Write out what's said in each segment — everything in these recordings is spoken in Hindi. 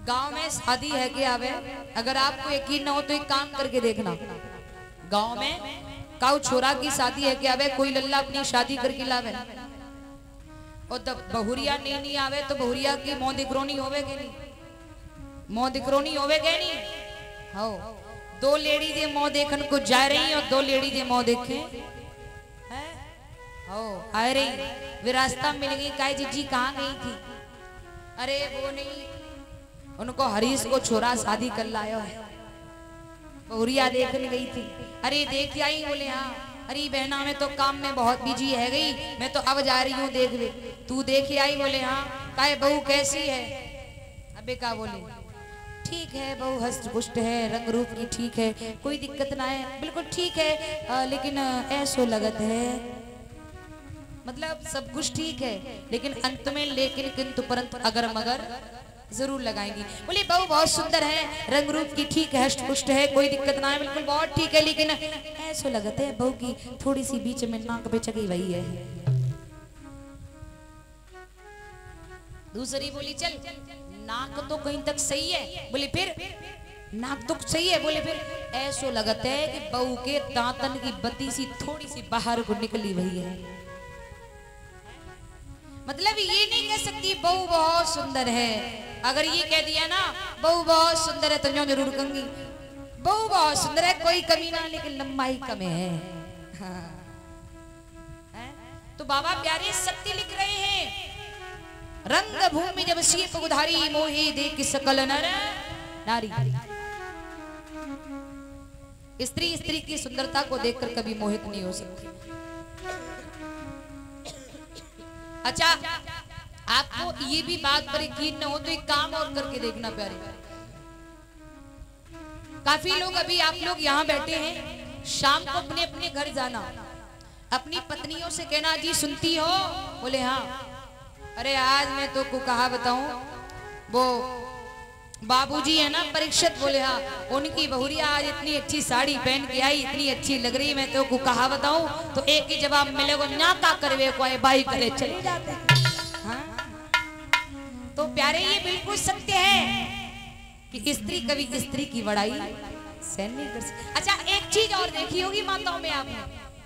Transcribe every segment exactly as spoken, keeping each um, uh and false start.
गांव में शादी है कि आवे, अगर आपको यकीन ना हो तो एक काम करके देखना। गांव में काऊ छोरा की शादी है कि आवे, कोई लल्ला अपनी शादी करके लावे और जब बहुरिया नहीं नहीं आवे तो बहुरिया की मौत दिक्रोनी होवेगे नहीं, मौत दिक्रोनी होवेगे नहीं। हो दो लेडी जे मौत देखन को जा रही और दो लेडी जे मौत देखे है हो आ रही, वे रास्ता मिल गई, काय जी जी कहाँ गई थी? अरे वो नहीं, उनको हरीश को छोरा शादी कर लाया है, बहुरिया देखने गई थी। अरे देख आई? बोले हाँ। अरे बहना मैं तो काम में बहुत बिजी है गई, मैं तो अब जा रही हूँ देख ले। तू देख आई? बोले हाँ। काहे बहू कैसी है? अबे का बोले ठीक है बहू, हष्ट पुष्ट है, रंग रूप की ठीक है, कोई दिक्कत ना है, बिल्कुल ठीक है, आ, लेकिन ऐसो लगत है, मतलब सब कुछ ठीक है लेकिन अंत में लेकिन किंतु परंतु अगर मगर जरूर लगाएंगी। बोले बहू बहुत सुंदर है, रंग रूप की ठीक है, हष्ट पुष्ट है, कोई दिक्कत ना है, बिल्कुल बहुत ठीक है, लेकिन ऐसो लगत है बहू की थोड़ी सी बीच में नाक पे चढ़ी वही है। दूसरी बोली चल नाक तो कहीं तक सही है। बोले फिर नाक तो सही है। बोले फिर ऐसो लगत है कि बहू के दांतन की बत्ती सी थोड़ी सी बाहर को निकली वही है। मतलब ये नहीं कह सकती बहू बहुत सुंदर है, अगर ये कह दिया ना बहू बहुत सुंदर है तो जो जरूर कहूंगी बहू बहुत सुंदर है, कोई कमी ना, लेकिन लंबाई कम है। हाँ। है? तो बाबा प्यारे शक्ति लिख रहे हैं, रंग भूमि जब सीप उधारी मोहे देख सकल नर नारी। स्त्री स्त्री की सुंदरता को देखकर कभी मोहित नहीं हो सकती। अच्छा आपको ये भी बात पर यकीन न हो तो एक काम और करके देखना प्यारे। काफी लोग अभी आप लोग यहाँ बैठे हैं, शाम को अपने अपने घर जाना, अपनी पत्नियों से कहना जी सुनती हो? बोले हाँ। अरे आज मैं तो को कहा बताऊं, वो बाबूजी है ना परीक्षित, बोले हाँ, उनकी बहुरिया आज इतनी अच्छी साड़ी पहन के आई, इतनी अच्छी लग रही, मैं तो को कहा बताऊं, तो एक ही जवाब मिलेगा ना का करवे को बाई करे चले जाते। हाँ? तो प्यारे ये बिल्कुल सत्य है कि स्त्री कभी स्त्री की बड़ाई सहन नहीं कर सकती। अच्छा एक चीज और देखी होगी माताओं में आपने,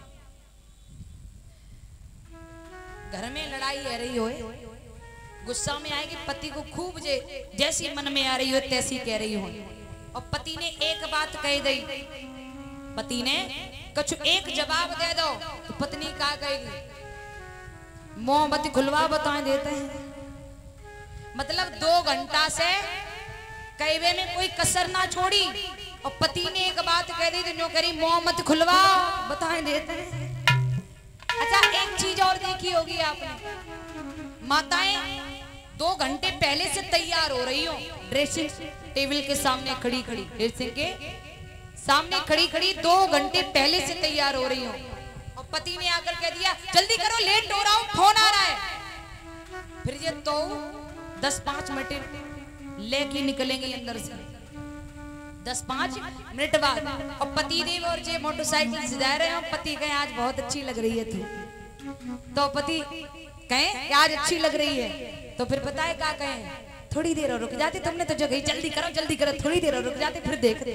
घर में लड़ाई है रही हो, गुस्सा में आएगी पति को खूब जे जैसी मन में आ रही हो तैसी कह रही हो, और पति ने एक बात कह दी, पति ने कुछ एक जवाब दे दो तो पत्नी क्या कहेगी? मोमबत्ती खुलवा बताए देते हैं। मतलब दो घंटा से कहवे में कोई कसर ना छोड़ी, और पति ने एक बात कह दी तो जो करी मोमबत्ती खुलवा बताए देते हैं। अच्छा एक चीज और देखी होगी आपने, माताएं दो घंटे पहले से तैयार हो रही हो, ड्रेसिंग टेबल के सामने खड़ी खड़ी, ड्रेसिंग के सामने खड़ी खड़ी दो घंटे पहले से तैयार हो रही हो, और पति ने आकर कह दिया जल्दी करो लेट हो रहा हूं, फोन आ रहा है। फिर ये तो दस पांच मिनट लेके निकलेंगे अंदर से, दस पांच मिनट बाद, और पति देव और जे मोटरसाइकिल से जा रहे हो, पति कहे आज बहुत अच्छी लग रही है तू, तो पति कहे आज अच्छी लग रही है, तो फिर पता है क्या कहे? थोड़ी देर और रुक जाते, तुमने तो जगह जल्दी करो जल्दी करो, थोड़ी देर और रुक जाते फिर देखते।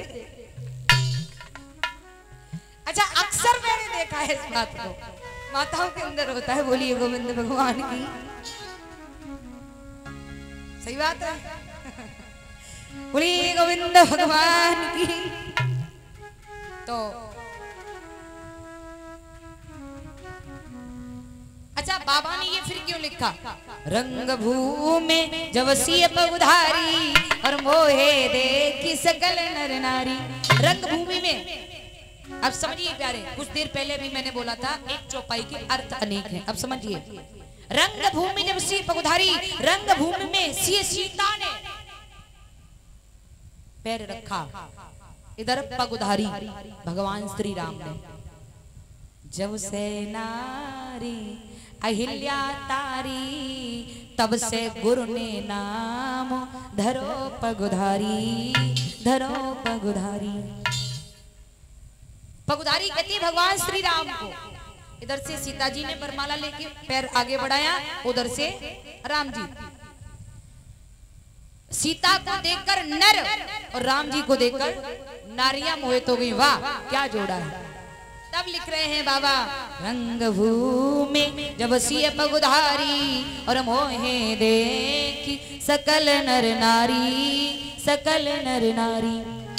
अच्छा अक्सर मैंने देखा है इस बात को, माताओं के अंदर होता है। बोलिए गोविंद भगवान की। सही बात है, बोलिए गोविंद भगवान की। तो अच्छा बाबा ने ये फिर क्यों लिखा? रंग भूमि जब सीप उधारी और मोहे देखी सकल नर नारी। रंग भूमि में अब समझिए प्यारे, कुछ देर पहले भी मैंने बोला था एक चौपाई के अर्थ अनेक हैं, अब समझिए। रंग भूमि जब सीप उधारी, रंग भूमि में सी सीता ने पैर रखा, इधर पग उधारी भगवान श्री राम ने। जब से नारी अहिल्या तारी, तब से गुरु ने नाम धरो पगुधारी, धरो पगुधारी। पगुधारी कहती भगवान श्री राम को। इधर से सीता जी ने वरमाला लेके पैर आगे बढ़ाया, उधर से राम जी। सीता को देखकर नर और राम जी को देखकर नारियां मोहित हो गई। वाह क्या जोड़ा है। तब लिख रहे हैं बाबा, रंग भूमि जब सिय पगुधारी और मोहे देखी सकल नर नारी, सकल नर नारी।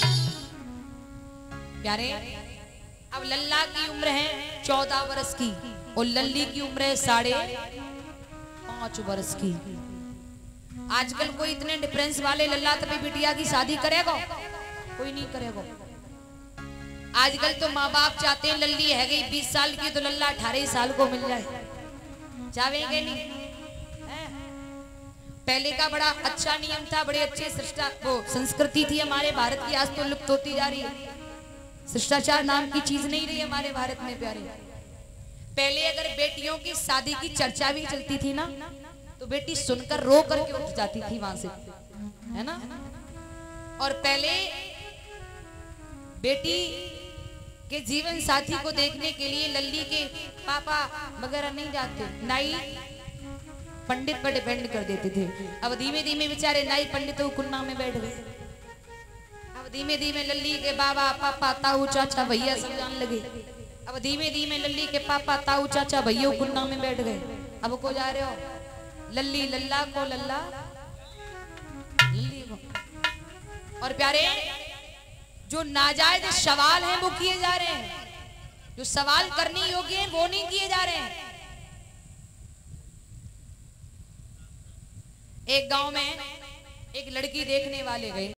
प्यारे, अब लल्ला की उम्र है चौदह वर्ष की और लल्ली की उम्र है साढ़े पांच वर्ष की। आजकल कोई इतने डिफरेंस वाले लल्ला तभी बिटिया की शादी करेगा? कोई नहीं करेगा। आजकल तो माँ बाप चाहते हैं लल्ली है गई बीस साल की तो लल्ला अठारह साल को मिल जाए, चाहेंगे नहीं। पहले का बड़ा अच्छा नियम था, बड़े अच्छे शिष्टा वो संस्कृति थी हमारे भारत की, आज तो लुप्त होती जा रही है। शिष्टाचार नाम की चीज नहीं रही हमारे भारत में प्यारे। पहले अगर बेटियों की शादी की चर्चा भी चलती थी ना तो बेटी सुनकर रो करके उठ जाती थी वहां से, है ना। और पहले बेटी के जीवन साथी को देखने के लिए लल्ली के पापा वगैरह नहीं जाते, नाई पंडित पर डिपेंड कर देते थे। अब धीमे धीमे बेचारे नाई पंडित कुन्ना में बैठ गए। अब धीमे धीमे लल्ली के बाबा पापा ताऊ चाचा भैया सब जान लगे। अब धीमे धीमे लल्ली के पापा ताऊ चाचा भैया कुन्ना में बैठ गए। अब को जा रहे हो लल्ली लल्ला को लल्ला लल्ली को। और प्यारे, जो नाजायज सवाल हैं वो किए जा रहे हैं, जो सवाल करने योग्य हैं वो नहीं किए जा रहे हैं। एक गांव में एक लड़की देखने वाले गए।